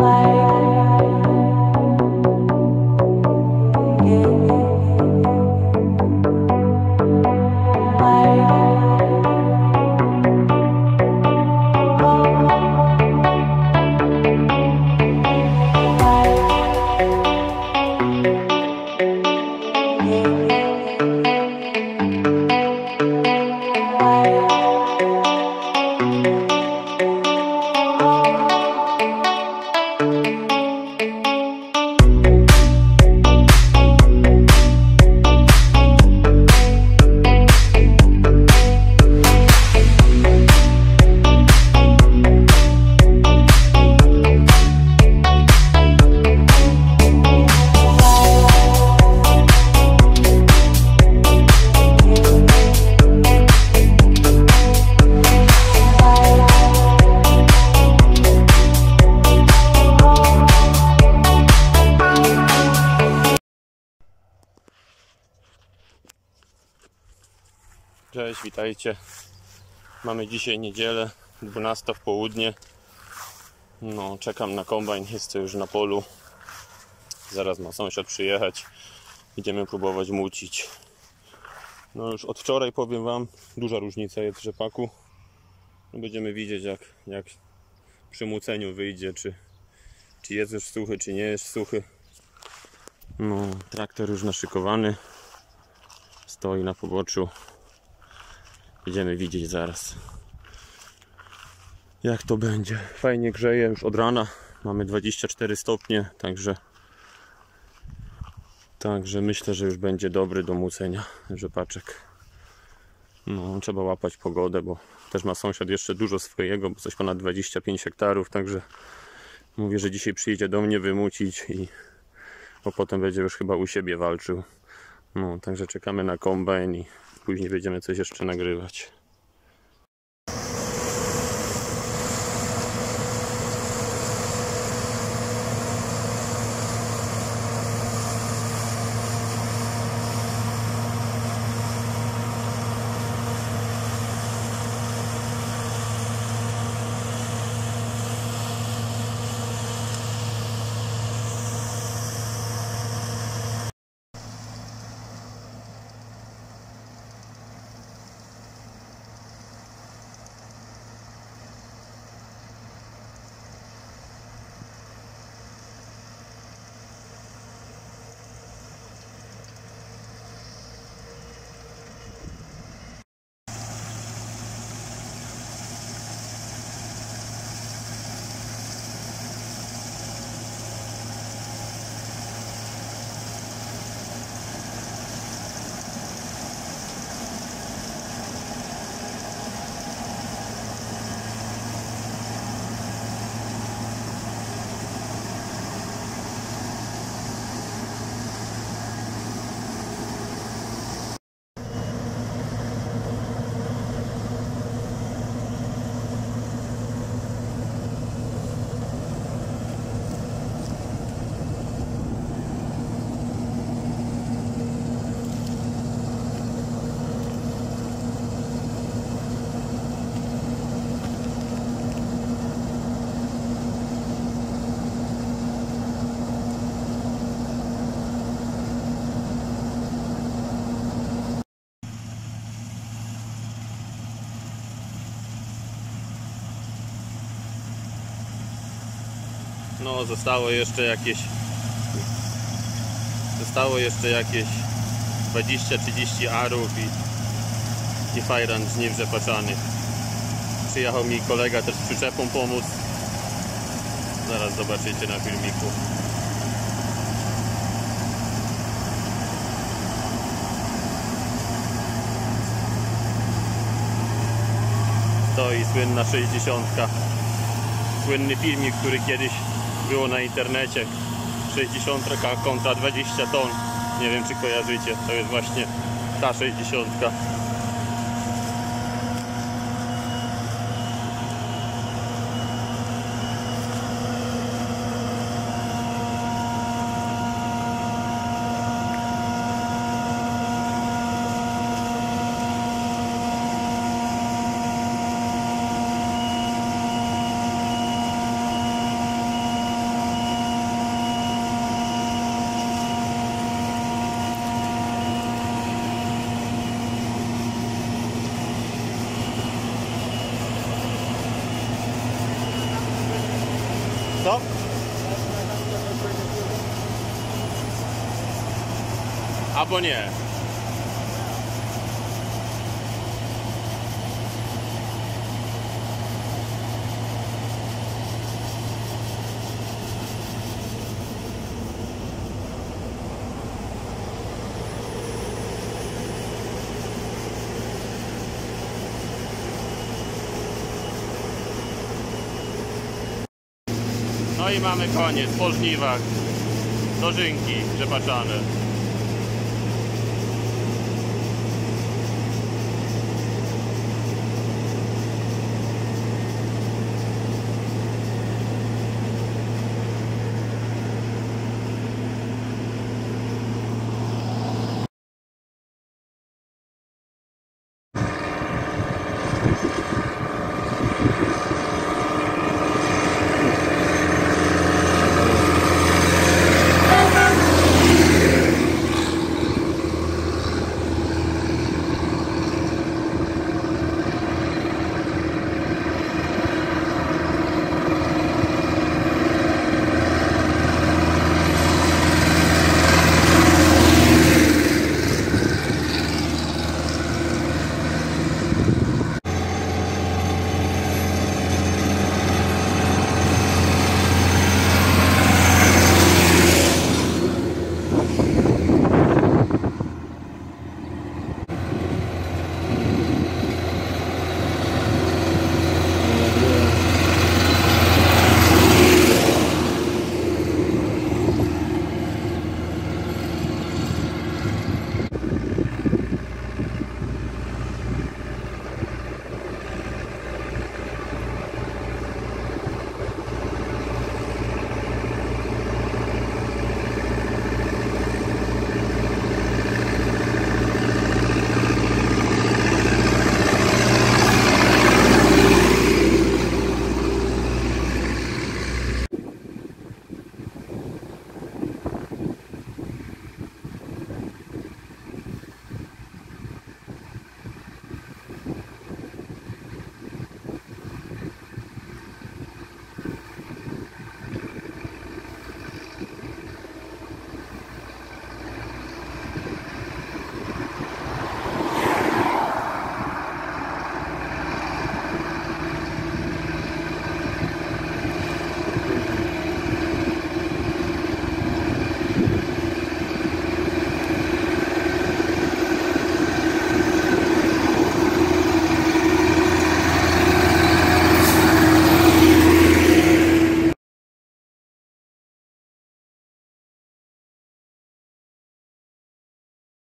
Cześć, witajcie. Mamy dzisiaj niedzielę, 12 w południe. No, czekam na kombajn, jest to już na polu. Zaraz ma sąsiad przyjechać. Idziemy próbować mucić. No już od wczoraj, powiem wam, duża różnica jest w rzepaku. No, będziemy widzieć jak przy muceniu wyjdzie, czy jest już suchy, czy nie jest suchy. No, traktor już naszykowany. Stoi na poboczu. Będziemy widzieć zaraz, jak to będzie. Fajnie grzeje już od rana. Mamy 24 stopnie, także myślę, że już będzie dobry do mucenia rzepaczek. No, trzeba łapać pogodę, bo też ma sąsiad jeszcze dużo swojego, bo coś ponad 25 hektarów, także mówię, że dzisiaj przyjdzie do mnie wymucić bo potem będzie już chyba u siebie walczył. No, także czekamy na kombajn i później będziemy coś jeszcze nagrywać. No, zostało jeszcze jakieś 20-30 arów i fajran żniw rzepaczanych. Przyjechał mi kolega też z przyczepą pomóc. Zaraz zobaczycie na filmiku. Stoi słynna 60. Słynny filmik, który kiedyś było na internecie. 60 kontra 20 ton. Nie wiem, czy kojarzycie. To jest właśnie ta 60. Co? Albo nie. No i mamy koniec po żniwach. Dożynki przepaczane.